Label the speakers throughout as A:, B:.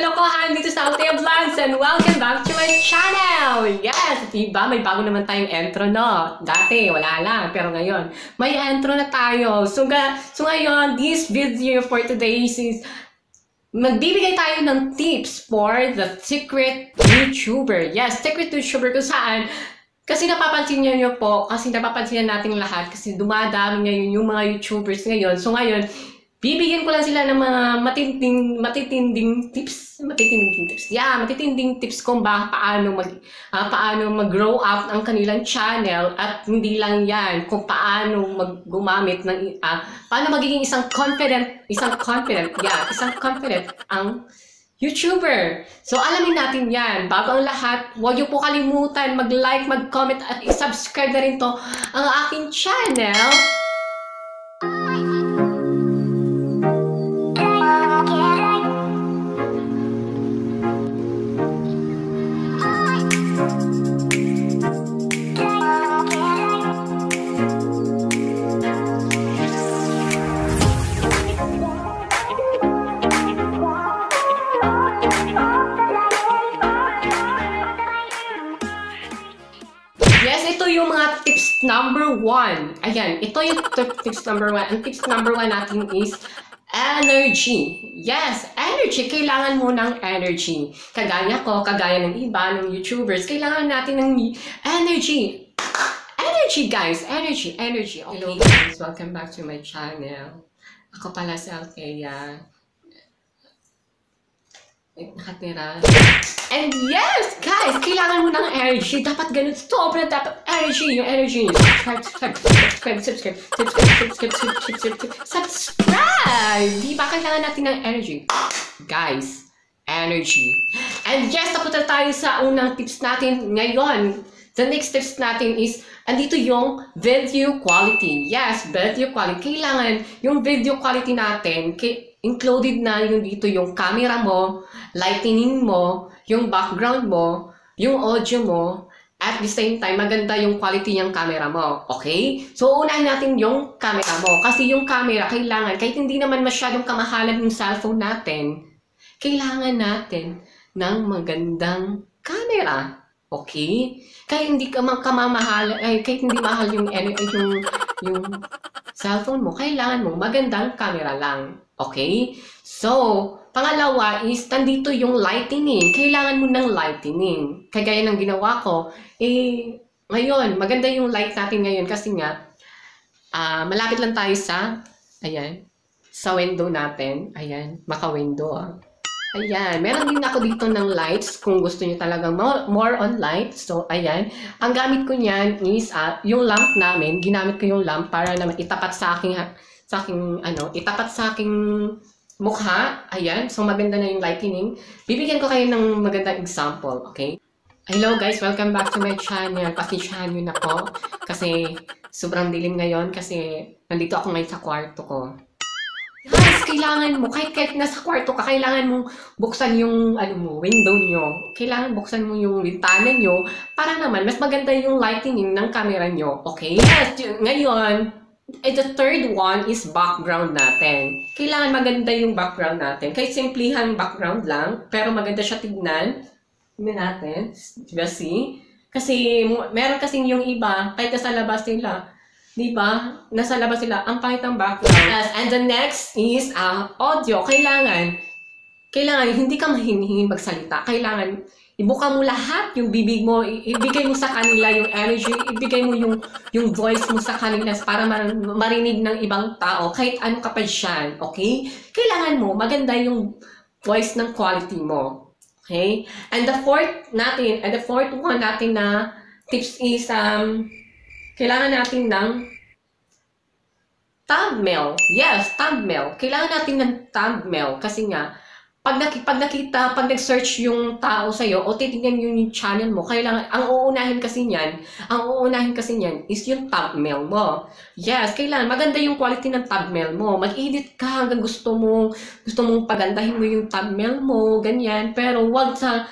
A: kalokohan dito sa Althea Vlogs and welcome back to my channel! Yes! Diba? May bago naman tayong intro, no? Dati, wala lang. Pero ngayon, may intro na tayo. So ngayon, this video for today is magbibigay tayo ng tips for the secret YouTuber. Yes, secret YouTuber kung saan kasi napapansin niyo po, kasi napapansin natin lahat kasi dumadami ngayon yung mga YouTubers ngayon. So ngayon, bibigyan ko lang sila ng mga matitinding tips. Yeah, matitinding tips kung paano mag-grow up ang kanilang channel at hindi lang yan, kung paano gumamit ng paano magiging isang confident ang YouTuber. So alamin natin yan. Bago ang lahat, huwag niyo po kalimutan mag-like, mag-comment at i-subscribe na rin to ang aking channel. Yes, ito yung mga tips number 1. Ayan, ito yung tips number 1. Ang tips number 1 natin is energy. Yes, energy. Kailangan mo ng energy. Kagaya ko, kagaya ng iba, ng YouTubers, kailangan natin ng energy. Energy, guys. Energy. Okay. Hello, guys. Welcome back to my channel. Ako pala si Althea. Nakatira. And yes, guys, kailangan mo ng energy. Dapat ganun. Sobra dapat energy. Yung energy. Subscribe! Diba? Kailangan natin ng energy. Guys, energy. And yes, tapunta tayo sa unang tips natin ngayon. The next tips natin is, andito yung video quality. Yes, video quality. Kailangan yung video quality natin, included na yung dito yung camera mo, lighting mo, yung background mo, yung audio mo, at the same time, maganda yung quality ng camera mo. Okay? So, unahin natin yung camera mo. Kasi yung camera, kailangan, kahit hindi naman masyadong kamahalan yung cellphone natin, kailangan natin ng magandang camera. Okay? Kahit hindi kamamahal, kahit hindi mahal yung cellphone mo, kailangan mo magandang camera lang. Okay? So, pangalawa is, nandito yung lightning. Kailangan mo ng lightning. Kagaya ng ginawa ko, ngayon, maganda yung light natin ngayon kasi nga, malapit lang tayo sa, ayan, sa window natin. Ayan, maka-window. Ayan, meron din ako dito ng lights kung gusto niyo talaga more on light. So, ayan. Ang gamit ko niyan is yung lamp namin. Ginamit ko yung lamp para naman itapat sa aking mukha. Ayan. So, maganda na yung lighting. Bibigyan ko kayo ng magandang example. Okay? Hello guys, welcome back to my channel. Pasensyahan nyo na po. Kasi sobrang dilim ngayon kasi nandito ako ngayon sa kwarto ko. Guys, kailangan mo, kahit nasa kwarto ka, kailangan mong buksan yung window nyo. Kailangan buksan mo yung bintana nyo para naman mas maganda yung lighting ng camera nyo. Okay? Yes, ngayon, the third one is background natin. Kailangan maganda yung background natin. Kahit simplihan background lang, pero maganda siya tignan. Tignan natin. Diba, see? Kasi meron kasing yung iba, kahit nasa labas nila, diba? Nasa labas sila, ang pangit ng background. Yes, and the next is audio. Kailangan hindi ka mahinhin magsalita. Kailangan ibuka mo lahat yung bibig mo, ibigay mo sa kanila yung energy, ibigay mo yung voice mo sa kanila para marinig ng ibang tao, kahit ano ka pa dyan, okay? Kailangan mo, maganda yung voice ng quality mo, okay? And the fourth one natin na tips is, kailangan natin ng thumbnail. Yes, thumbnail. Kailangan natin ng thumbnail kasi nga, pag nag-search yung tao sa'yo o titignan yung channel mo, kailangan, ang uunahin kasi niyan is yung thumbnail mo. Yes, kailangan maganda yung quality ng thumbnail mo. Mag-edit ka hanggang gusto mong pagandahin mo yung thumbnail mo, ganyan. Pero wag sa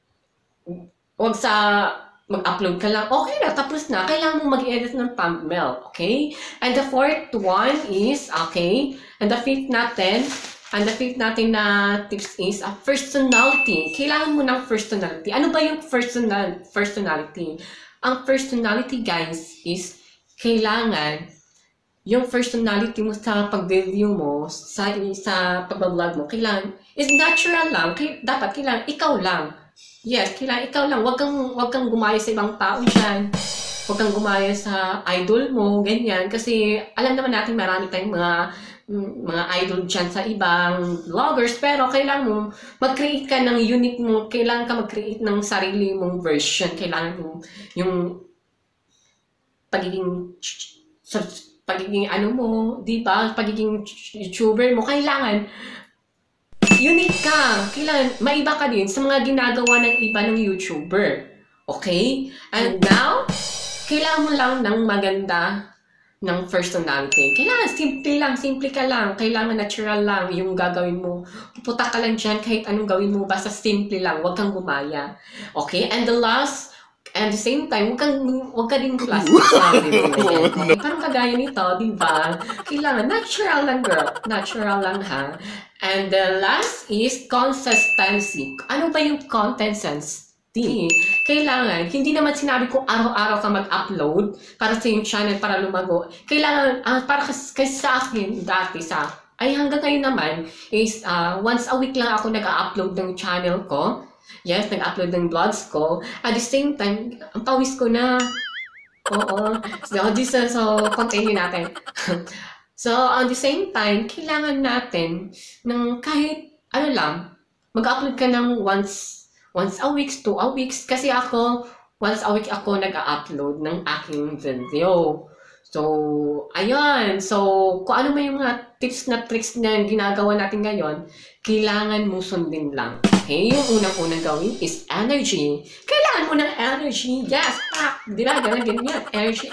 A: mag-upload ka lang, okay na, tapos na. Kailangan mong mag-edit ng thumbnail, okay? And the fourth one is, okay, and the fifth natin And the fifth natin na tips is personality. Kailangan mo ng personality. Ano ba yung personality? Ang personality, guys, is kailangan yung personality mo sa pag-review mo, sa pag-vlog mo, kailangan is natural lang. Dapat kailangan ikaw lang. Yes, kailangan ikaw lang. Wag kang gumaya sa ibang tao dyan. Huwag kang gumaya sa idol mo, ganyan. Kasi alam naman natin marami tayong mga idol dyan sa ibang vloggers, pero kailangan mo mag-create ka ng unique mo, kailangan ka mag-create ng sarili mong version, kailangan mo yung pagiging ano mo, di ba? Pagiging YouTuber mo, kailangan unique ka, kailangan maiba ka din sa mga ginagawa ng iba ng YouTuber. Okay? And now, kailangan mo lang ng maganda ng personality. Kailangan simple ka lang. Kailangan natural lang yung gagawin mo. Pupunta ka lang dyan kahit anong gawin mo, basta simple lang. Huwag kang gumaya. Okay? And the same time, huwag ka din plastic sa okay? Parang kagaya nito, di ba? Kailangan natural lang, girl. Natural lang, ha? And the last is consistency. Ano ba yung consistency? Kailangan, hindi naman sinabi ko araw-araw ka mag-upload para sa yung channel para lumago. Kailangan, para kasi sa akin, dati ay hanggang ngayon naman, is once a week lang ako nag-upload ng channel ko. Yes, nag-upload ng vlogs ko. At the same time, ang pawis ko na. Oo. So continue natin. So, at the same time, kailangan natin ng kahit, ano lang, mag-upload ka ng once a week, 2 a weeks. Kasi ako, once a week ako nag-upload ng aking video. So, ayun. So, kung ano may mga tips na tricks na ginagawa natin ngayon, kailangan mo sundin lang. Okay? Yung unang-unang gawin is energy. Kailangan mo ng energy. Yes! Di ba? Ganyan. Energy.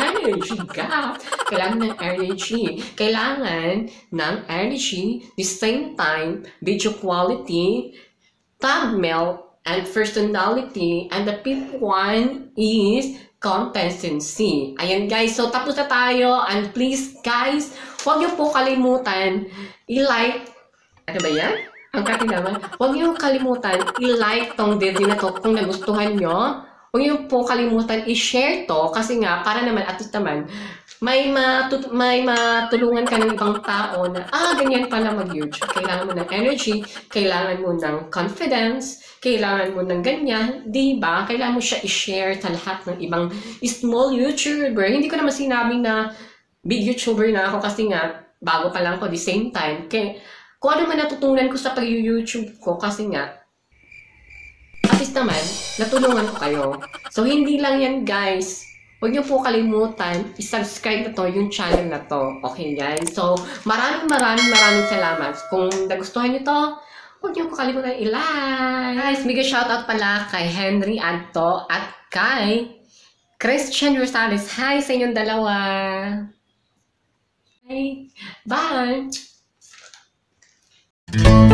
A: God! Kailangan ng energy. Kailangan ng energy. The same time, video quality, thumbnail, and personality. And the fifth one is consistency. Ayan guys, so tapos na tayo. And please guys, huwag niyo po kalimutan i-like. Ano ba yan? Ang kati naman. Huwag niyo kalimutan i-like tong video na to kung nagustuhan nyo. Huwag niyo po kalimutan i-share to kasi nga para naman at least naman may matulungan ka ng ibang tao na ganyan pala mag-YouTube. Kailangan mo ng energy, kailangan mo ng confidence, kailangan mo ng ganyan, di ba? Kailangan mo siya i-share sa lahat ng ibang small YouTuber. Hindi ko naman sinabi na big YouTuber na ako kasi nga bago pa lang ako the same time. Kaya kung ano man natutunan ko sa pag-YouTube ko kasi nga at least naman, natulungan ko kayo. So, hindi lang yan, guys. Huwag niyo po kalimutan, i-subscribe na to, yung channel na to. Okay, guys? So, maraming salamat. Kung nagustuhan niyo to, huwag niyo po kalimutan i-like. Guys, big shoutout pala kay Henry Anto at kay Christian Rosales. Hi sa inyong dalawa. Hi. Bye.